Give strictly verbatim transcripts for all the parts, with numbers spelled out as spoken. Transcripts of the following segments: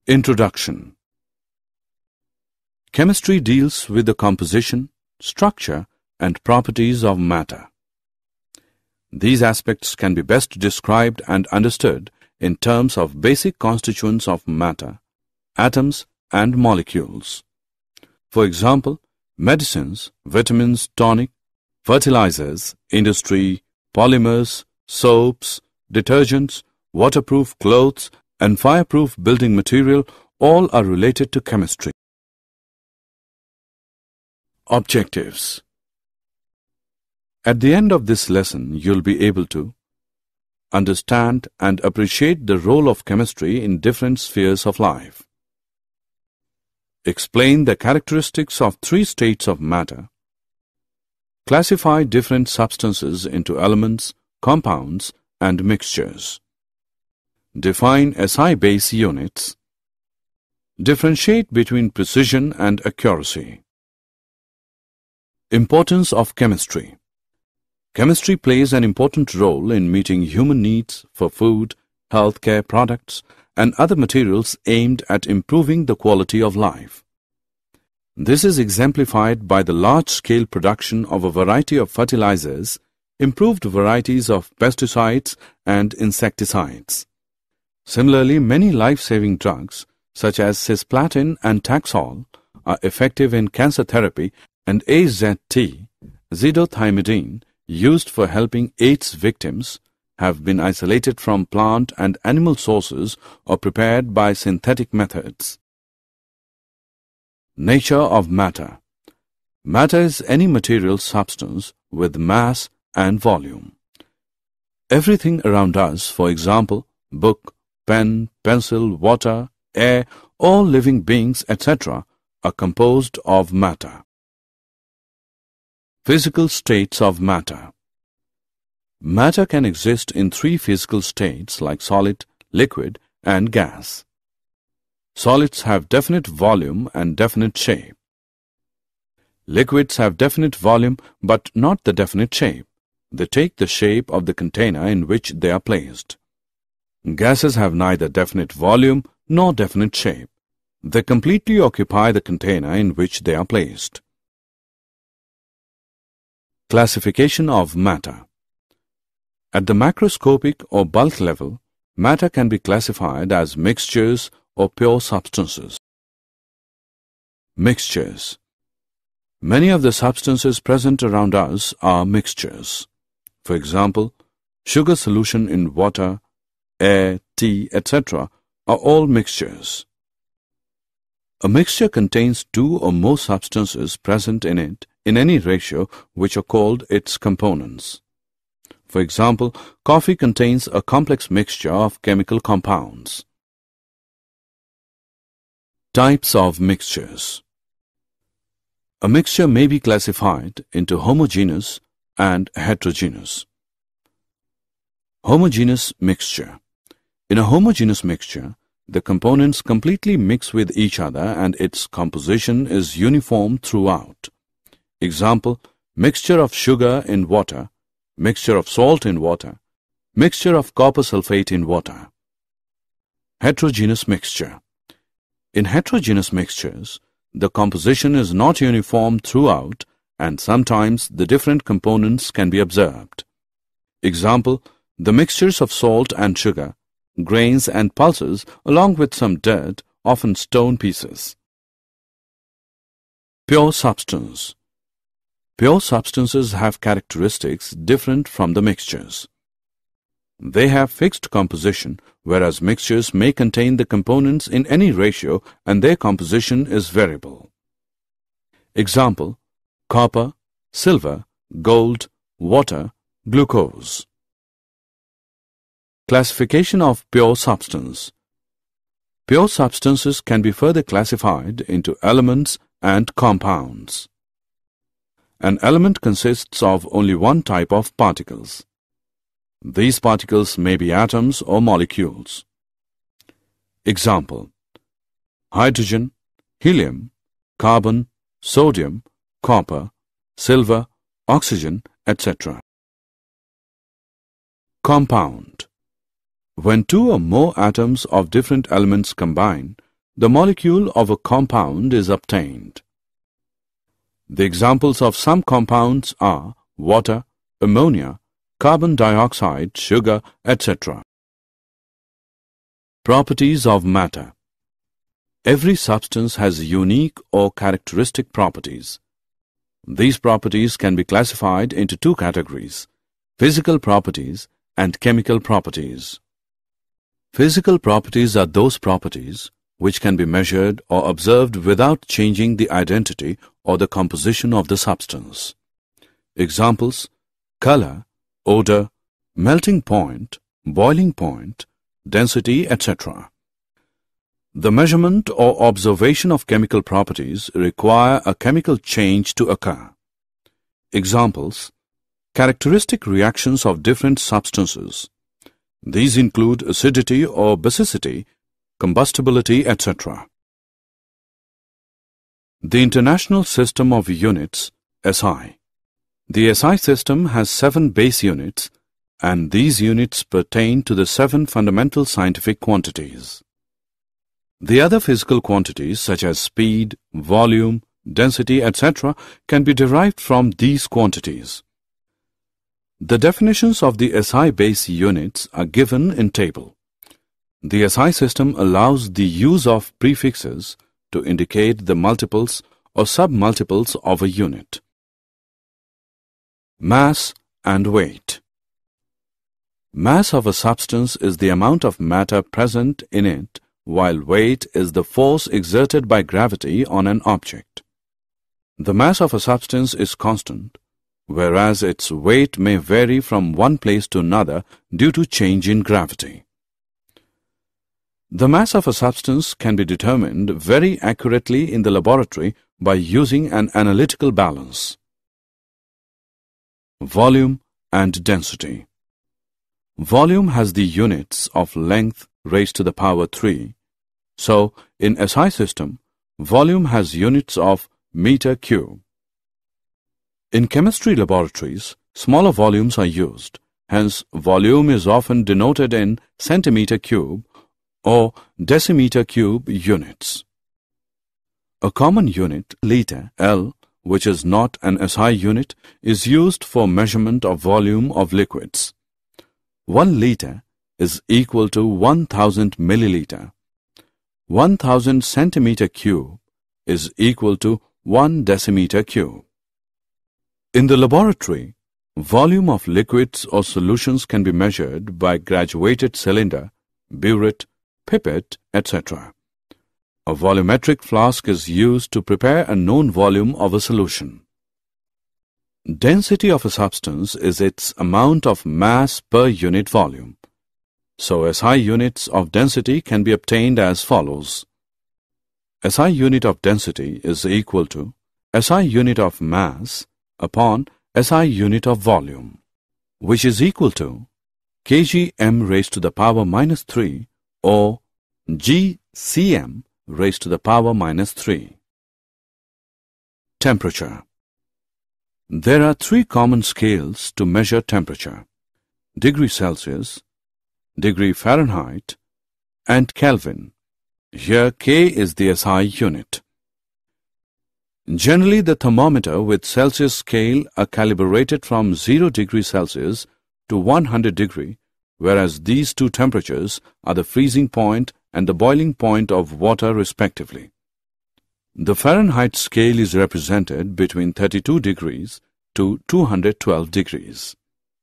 Introduction. Chemistry deals with the composition, structure, and properties of matter. These aspects can be best described and understood in terms of basic constituents of matter, atoms, and molecules. For example, medicines, vitamins, tonic, fertilizers, industry, polymers, soaps, detergents, waterproof clothes, and fireproof building material all are related to chemistry. Objectives. At the end of this lesson, you'll be able to understand and appreciate the role of chemistry in different spheres of life. Explain the characteristics of three states of matter. Classify different substances into elements, compounds, and mixtures. Define S I base units. Differentiate between precision and accuracy. Importance of chemistry. Chemistry plays an important role in meeting human needs for food, healthcare products, and other materials aimed at improving the quality of life. This is exemplified by the large-scale production of a variety of fertilizers, improved varieties of pesticides and insecticides. Similarly, many life-saving drugs, such as cisplatin and Taxol, are effective in cancer therapy, and A Z T, zidothiamidine, used for helping AIDS victims, have been isolated from plant and animal sources or prepared by synthetic methods. Nature of matter. Matter is any material substance with mass and volume. Everything around us, for example, book, pen, pencil, water, air, all living beings, et cetera, are composed of matter. Physical states of matter. Matter can exist in three physical states like solid, liquid, and gas. Solids have definite volume and definite shape. Liquids have definite volume but not the definite shape. They take the shape of the container in which they are placed. Gases have neither definite volume nor definite shape. They completely occupy the container in which they are placed. Classification of matter. At the macroscopic or bulk level, matter can be classified as mixtures or pure substances. Mixtures. Many of the substances present around us are mixtures. For example, sugar solution in water, air, tea, et cetera are all mixtures. A mixture contains two or more substances present in it in any ratio which are called its components. For example, coffee contains a complex mixture of chemical compounds. Types of mixtures. A mixture may be classified into homogeneous and heterogeneous. Homogeneous mixture. In a homogeneous mixture, the components completely mix with each other and its composition is uniform throughout. Example, mixture of sugar in water, mixture of salt in water, mixture of copper sulfate in water. Heterogeneous mixture. In heterogeneous mixtures, the composition is not uniform throughout and sometimes the different components can be observed. Example, the mixtures of salt and sugar, grains and pulses along with some dirt, often stone pieces. Pure substance. Pure substances have characteristics different from the mixtures. They have fixed composition, whereas mixtures may contain the components in any ratio and their composition is variable. Example, copper, silver, gold, water, glucose. Classification of pure substance. Pure substances can be further classified into elements and compounds. An element consists of only one type of particles. These particles may be atoms or molecules. Example, hydrogen, helium, carbon, sodium, copper, silver, oxygen, et cetera. Compound. When two or more atoms of different elements combine, the molecule of a compound is obtained. The examples of some compounds are water, ammonia, carbon dioxide, sugar, et cetera. Properties of matter. Every substance has unique or characteristic properties. These properties can be classified into two categories: physical properties and chemical properties. Physical properties are those properties which can be measured or observed without changing the identity or the composition of the substance. Examples: color, odor, melting point, boiling point, density, et cetera. The measurement or observation of chemical properties require a chemical change to occur. Examples: characteristic reactions of different substances. These include acidity or basicity, combustibility, et cetera. The International System of Units, S I. The S I system has seven base units, and these units pertain to the seven fundamental scientific quantities. The other physical quantities such as speed, volume, density, et cetera can be derived from these quantities. The definitions of the S I base units are given in table. The S I system allows the use of prefixes to indicate the multiples or sub-multiples of a unit. Mass and weight. Mass of a substance is the amount of matter present in it, while weight is the force exerted by gravity on an object. The mass of a substance is constant, whereas its weight may vary from one place to another due to change in gravity. The mass of a substance can be determined very accurately in the laboratory by using an analytical balance. Volume and density. Volume has the units of length raised to the power three. So, in S I system, volume has units of meter cube. In chemistry laboratories, smaller volumes are used. Hence, volume is often denoted in centimeter cube or decimeter cube units. A common unit, liter, L, which is not an S I unit, is used for measurement of volume of liquids. One liter is equal to one thousand milliliter. one thousand centimeter cube is equal to one decimeter cube. In the laboratory, volume of liquids or solutions can be measured by graduated cylinder, burette, pipette, et cetera. A volumetric flask is used to prepare a known volume of a solution. Density of a substance is its amount of mass per unit volume. So S I units of density can be obtained as follows. S I unit of density is equal to S I unit of mass upon S I unit of volume, which is equal to kgm raised to the power minus three or gcm raised to the power minus three. Temperature. There are three common scales to measure temperature: degree Celsius, degree Fahrenheit, and Kelvin. Here K is the S I unit. Generally, the thermometer with Celsius scale are calibrated from zero degree Celsius to one hundred degree, whereas these two temperatures are the freezing point and the boiling point of water respectively. The Fahrenheit scale is represented between thirty-two degrees to two hundred twelve degrees.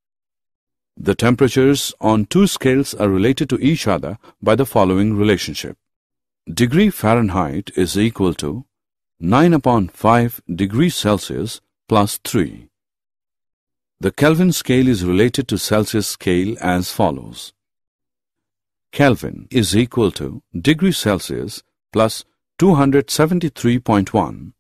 The temperatures on two scales are related to each other by the following relationship. Degree Fahrenheit is equal to nine upon five degrees Celsius plus three. The Kelvin scale is related to Celsius scale as follows. Kelvin is equal to degree Celsius plus two hundred seventy-three point one.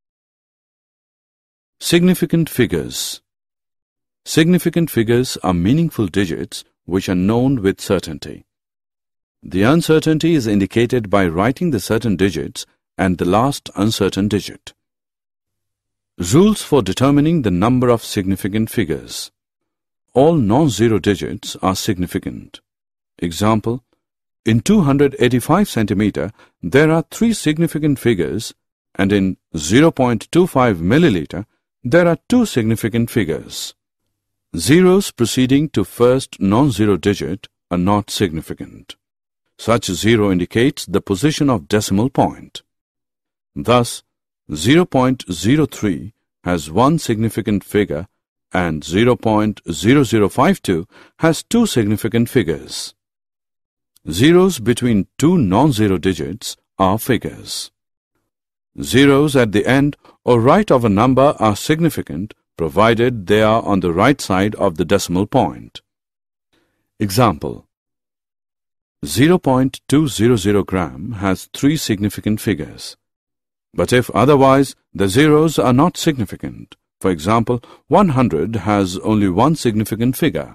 Significant figures. Significant figures are meaningful digits which are known with certainty. The uncertainty is indicated by writing the certain digits and the last uncertain digit. Rules for determining the number of significant figures. All non-zero digits are significant. Example, In two hundred eighty-five centimeter, there are three significant figures, and in zero point two five milliliter, there are two significant figures. Zeros preceding to first non-zero digit are not significant. Such zero indicates the position of decimal point. Thus, zero point zero three has one significant figure and zero point zero zero five two has two significant figures. Zeros between two non-zero digits are figures. Zeros at the end or right of a number are significant provided they are on the right side of the decimal point. Example: zero point two zero zero gram has three significant figures. But if otherwise, the zeros are not significant. For example, one hundred has only one significant figure.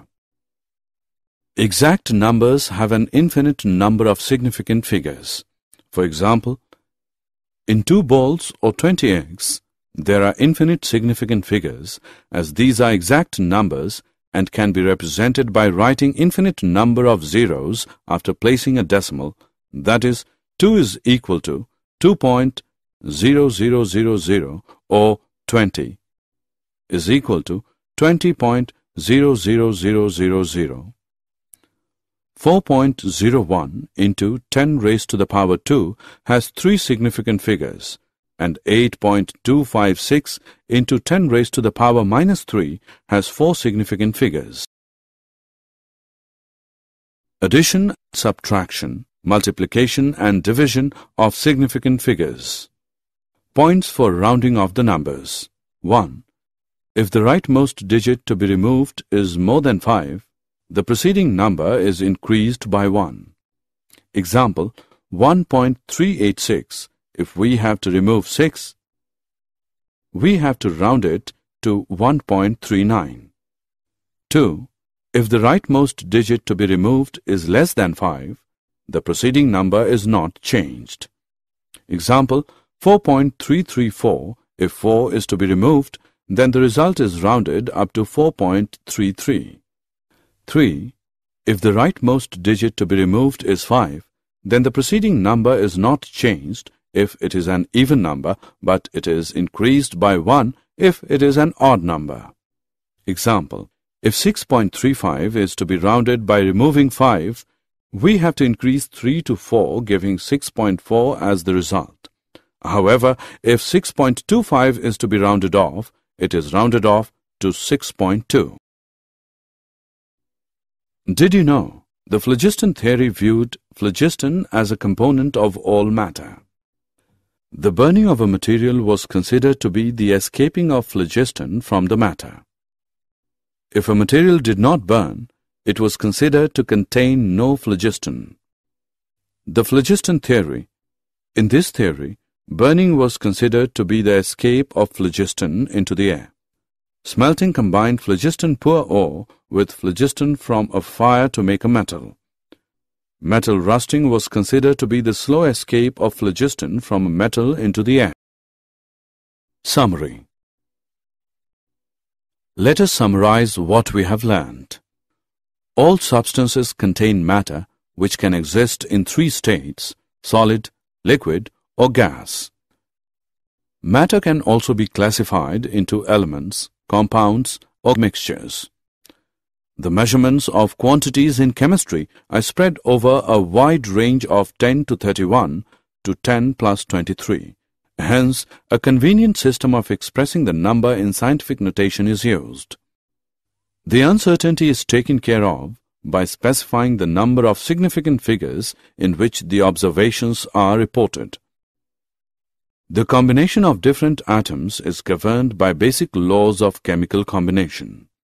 Exact numbers have an infinite number of significant figures. For example, in two balls or twenty eggs, there are infinite significant figures, as these are exact numbers and can be represented by writing infinite number of zeros after placing a decimal, that is, two is equal to two point zero zero zero zero or twenty is equal to twenty point zero zero zero zero zero. four point zero one into ten raised to the power two has three significant figures, and eight point two five six into ten raised to the power minus three has four significant figures. Addition, subtraction, multiplication and division of significant figures. Points for rounding of the numbers. one. If the rightmost digit to be removed is more than five, the preceding number is increased by one. Example, one point three eight six. If we have to remove six, we have to round it to one point three nine. two. If the rightmost digit to be removed is less than five, the preceding number is not changed. Example, four point three three four. If four is to be removed, then the result is rounded up to four point three three. three. If the rightmost digit to be removed is five, then the preceding number is not changed if it is an even number, but it is increased by one if it is an odd number. Example, if six point three five is to be rounded by removing five, we have to increase three to four, giving six point four as the result. However, if six point two five is to be rounded off, it is rounded off to six point two. Did you know the phlogiston theory viewed phlogiston as a component of all matter? The burning of a material was considered to be the escaping of phlogiston from the matter. If a material did not burn, it was considered to contain no phlogiston. The phlogiston theory. In this theory, burning was considered to be the escape of phlogiston into the air. Smelting combined phlogiston-poor ore with phlogiston from a fire to make a metal. Metal rusting was considered to be the slow escape of phlogiston from a metal into the air. Summary. Let us summarize what we have learned. All substances contain matter which can exist in three states: solid, liquid, or gas. Matter can also be classified into elements, compounds, or mixtures. The measurements of quantities in chemistry are spread over a wide range of ten to thirty-one to ten plus twenty-three. Hence, a convenient system of expressing the number in scientific notation is used. The uncertainty is taken care of by specifying the number of significant figures in which the observations are reported. The combination of different atoms is governed by basic laws of chemical combination.